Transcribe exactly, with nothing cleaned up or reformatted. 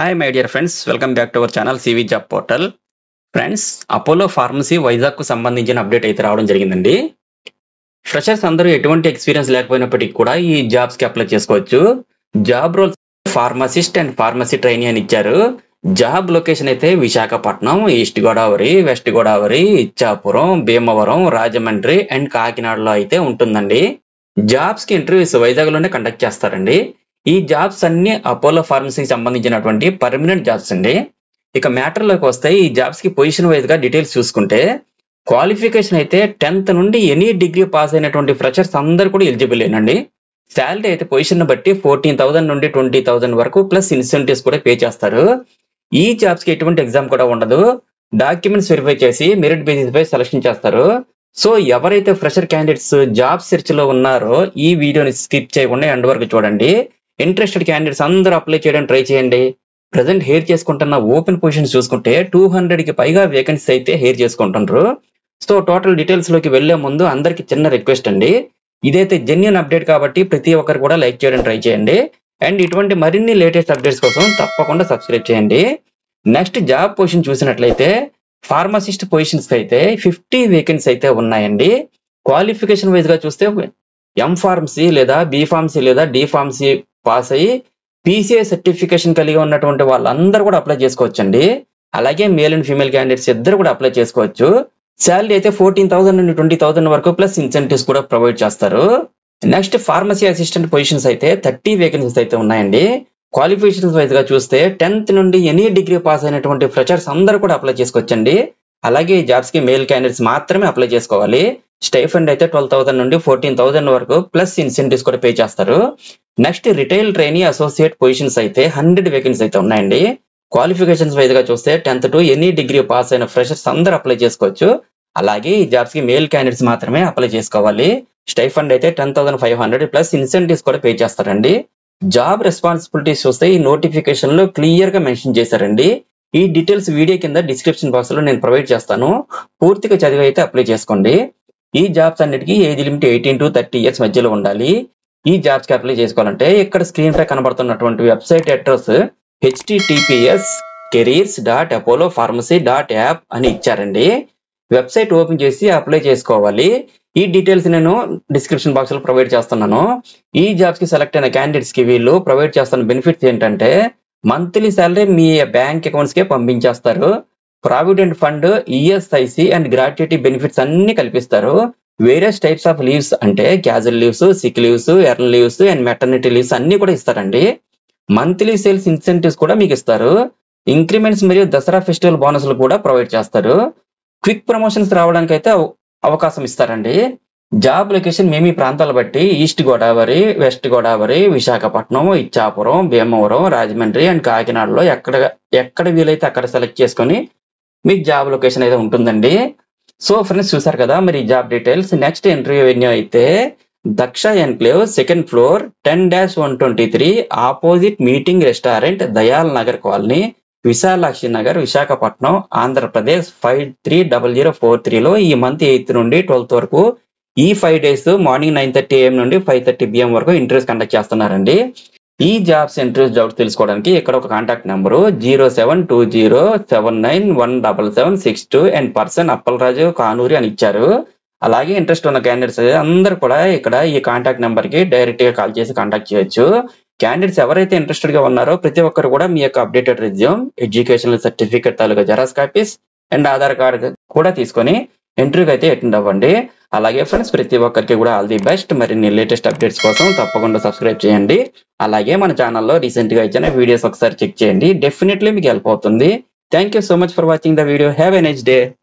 Hi my dear friends, welcome back to our channel C V Job Portal. Friends, Apollo Pharmacy Vizag కు సంబంధించిన update అయితే రావడం జరిగిందండి. Freshers అందరూ ఎటువంటి ఎక్స్పీరియన్స్ లేకపోయినప్పటికీ కూడా ఈ జాబ్స్ కి అప్లై చేసుకోవచ్చు. Job roles pharmacist and pharmacy trainee అని ఇచ్చారు. జాబ్ లొకేషన్ అయితే Visakhapatnam, east Godavari, west Godavari, Ichchapuram, Bhimavaram, Rajahmundry and కాకినాడలో అయితే ఉంటుందండి. జాబ్స్ కి ఇంటర్వ్యూస్ వైజాగ్ లోనే కండక్ట్ చేస్తారండి. ఈ జాబ్స్ అన్ని అపోలో ఫార్మసీకి సంబంధించినటువంటి పర్మనెంట్ జాబ్స్ అండి. ఇక మ్యాటర్ లోకి వస్తే ఈ జాబ్స్ కి పొజిషన్ వైజ్ గా డీటెయిల్స్ చూసుకుంటే క్వాలిఫికేషన్ అయితే టెన్త్ నుండి ఎనీ డిగ్రీ పాస్ అయినటువంటి ఫ్రెషర్స్ అందరు కూడా ఎలిజిబుల్ ఏనండి. శాలరీ అయితే పొజిషన్ బట్టి ఫోర్టీన్ థౌసండ్ నుండి ట్వంటీ థౌసండ్ వరకు ప్లస్ ఇన్సెంటివ్స్ కూడా పే చేస్తారు. ఈ జాబ్స్ కి ఎటువంటి ఎగ్జామ్ కూడా ఉండదు. డాక్యుమెంట్స్ వెరిఫై చేసి మెరిట్ బేసిస్ పై సెలక్షన్ చేస్తారు. సో ఎవరైతే ఫ్రెషర్ క్యాండిడేట్స్ జాబ్ సెర్చ్ లో ఉన్నారో ఈ వీడియోని స్కిప్ చేయకుండా ఎండ్ వరకు చూడండి. ఇంట్రెస్టెడ్ క్యాండిడేట్స్ అందరూ అప్లై చేయడానికి ట్రై చేయండి. ప్రజెంట్ హెయిర్ చేసుకుంటున్న ఓపెన్ పొజిషన్స్ చూసుకుంటే టూ హండ్రెడ్ కి పైగా వేకెన్సీ అయితే హెయిర్ చేసుకుంటున్నారు. సో టోటల్ డీటెయిల్స్ లోకి వెళ్లే ముందు అందరికి చిన్న రిక్వెస్ట్ అండి, ఇదైతే జెన్యూన్ అప్డేట్ కాబట్టి ప్రతి ఒక్కరు కూడా లైక్ చేయడానికి ట్రై చేయండి. అండ్ ఇటువంటి మరిన్ని లేటెస్ట్ అప్డేట్స్ కోసం తప్పకుండా సబ్స్క్రైబ్ చేయండి. నెక్స్ట్ జాబ్ పొజిషన్ చూసినట్లయితే ఫార్మసిస్ట్ పొజిషన్స్ అయితే ఫిఫ్టీ వేకెన్సీ అయితే ఉన్నాయండి. క్వాలిఫికేషన్ వైజ్ గా చూస్తే ఎం ఫార్మసీ లేదా బి ఫార్మసీ లేదా డి ఫార్మసీ పాస్ అయ్యి పీసీఐ సర్టిఫికేషన్ కలిగి ఉన్నటువంటి వాళ్ళందరూ కూడా అప్లై చేసుకోవచ్చండి. అలాగే మేల్ అండ్ ఫీమేల్ క్యాండిడేట్స్ ఇద్దరు కూడా అప్లై చేసుకోవచ్చు. శాలరీ అయితే ఫోర్టీన్ థౌసండ్ నుండి ట్వంటీ థౌసండ్ వరకు ప్లస్ ఇన్సెంటివ్స్ కూడా ప్రొవైడ్ చేస్తారు. నెక్స్ట్ ఫార్మసీ అసిస్టెంట్ పొజిషన్స్ అయితే థర్టీ వేకెన్సీస్ అయితే ఉన్నాయండి. క్వాలిఫికేషన్స్ వైజ్ గా చూస్తే టెన్త్ నుండి ఎనీ డిగ్రీ పాస్ అయినటువంటి ఫ్రెషర్స్ అందరూ కూడా అప్లై చేసుకోవచ్చండి. అలాగే ఈ జాబ్స్ కి మేల్ క్యాండిడేట్స్ మాత్రమే అప్లై చేసుకోవాలి. స్టైఫండ్ అయితే ట్వెల్వ్ థౌసండ్ నుండి ఫోర్టీన్ థౌసండ్ వరకు ప్లస్ ఇన్సెంటివ్స్ కూడా పే చేస్తారు. Next retail trainee associate positions అయితే హండ్రెడ్ వేకెన్సీ అయితే ఉన్నాయండి. క్వాలిఫికేషన్స్ వైజ్ గా చూస్తే tenth to any degree pass అయిన ఫ్రెషర్స్ అందరూ అప్లై చేసుకోవచ్చు. అలాగే ఈ జాబ్స్ కి మేల్ క్యాండిడేట్స్ మాత్రమే అప్లై చేసుకోవాలి. స్టైఫండ్ అయితే ten thousand five hundred plus incentives కూడా పే చేస్తారండి. జాబ్ రెస్పాన్సిబిలిటీస్ చూస్తే ఈ నోటిఫికేషన్ లో క్లియర్ గా మెన్షన్ చేశారండి. ఈ డీటెయిల్స్ వీడియో కింద డిస్క్రిప్షన్ బాక్స్ లో నేను ప్రొవైడ్ చేస్తాను. పూర్తిగా చదివి అయితే అప్లై చేసుకోండి. ఈ జాబ్స్ అన్నిటికీ age limit eighteen to thirty years మధ్యలో ఉండాలి. ఈ జాబ్స్ కి అప్లై చేసుకోవాలంటే ఇక్కడ స్క్రీన్ పై కనబడుతున్నటువంటి website address HTTPS careers dot Apollo pharmacy dot app అని ఇచ్చారండి. వెబ్సైట్ ఓపెన్ చేసి అప్లై చేసుకోవాలి. ఈ డీటెయిల్స్ నేను డిస్క్రిప్షన్ బాక్స్ లో ప్రొవైడ్ చేస్తున్నాను. ఈ జాబ్స్ కి సెలెక్ట్ అయిన క్యాండిడేట్స్ కి వీళ్ళు ప్రొవైడ్ చేస్తున్న బెనిఫిట్స్ ఏంటంటే మంత్లీ శాలరీ మీ బ్యాంక్ అకౌంట్స్ కే పంపించేస్తారు. Provident fund, ESIC and gratuity benefits అన్ని కల్పిస్తారు. వేరియస్ టైప్స్ ఆఫ్ లీవ్స్ అంటే casual leaves, sick leaves, earn leaves and maternity leaves అన్ని కూడా ఇస్తారండి. మంత్లీ సేల్స్ ఇన్సెంటివ్స్ కూడా మీకు ఇస్తారు. ఇంక్రిమెంట్స్ మరియు దసరా ఫెస్టివల్ బోనస్లు కూడా ప్రొవైడ్ చేస్తారు. క్విక్ ప్రమోషన్స్ రావడానికి అయితే అవకాశం ఇస్తారండి. జాబ్ లొకేషన్ మీ మీ ప్రాంతాల బట్టి east Godavari, west Godavari, Visakhapatnam, Ichchapuram, Bhimavaram, Rajahmundry and కాకినాడలో ఎక్కడ ఎక్కడ వీలైతే అక్కడ సెలెక్ట్ చేసుకొని మీకు జాబ్ లొకేషన్ అయితే ఉంటుందండి. సో ఫ్రెండ్స్ చూసారు కదా మరి job details. Next interview venue అయితే Daksha enclave second floor ten dash one twenty three opposite meeting restaurant, Dayal Nagar colony, Visalakshi Nagar, Visakhapatnam, Andhra Pradesh five three double zero four త్రీలో ఈ మంత్ ఎయిత్ నుండి ట్వెల్త్ వరకు ఈ five days morning nine thirty AM నుండి five thirty PM వరకు interviews conduct చేస్తున్నారండి. ఈ jobs interviews doubts తెలుసుకోవడానికి ఇక్కడ ఒక contact number zero seven two zero seven nine one double seven six two and person Appalaraju Kanuri అని ఇచ్చారు. అలాగే ఇంట్రెస్ట్ ఉన్న క్యాండిడేట్స్ అందరూ కూడా ఇక్కడ ఈ కాంటాక్ట్ నెంబర్ కి డైరెక్ట్ గా కాల్ చేసి కాంటాక్ట్ చేయొచ్చు. క్యాండిడేట్స్ ఎవరైతే ఇంట్రెస్టెడ్ గా ఉన్నారో ప్రతి ఒక్కరు కూడా మీ యొక్క అప్డేటెడ్ రెజ్యూమ్, ఎడ్యుకేషనల్ సర్టిఫికేట్ తాలూకా xerox copies and Aadhaar card కూడా తీసుకొని ఇంటర్వ్యూకి అయితే అటెండ్ అవ్వండి. అలాగే ఫ్రెండ్స్ ప్రతి ఒక్కరికి కూడా ఆల్ ది బెస్ట్. మరిన్ని లేటెస్ట్ అప్డేట్స్ కోసం తప్పకుండా సబ్స్క్రైబ్ చేయండి. అలాగే మన ఛానల్లో రీసెంట్ గా ఇచ్చిన వీడియోస్ ఒకసారి చెక్ చేయండి. డెఫినెట్లీ మీకు హెల్ప్ అవుతుంది. Thank you so much for watching the video. Have a nice day.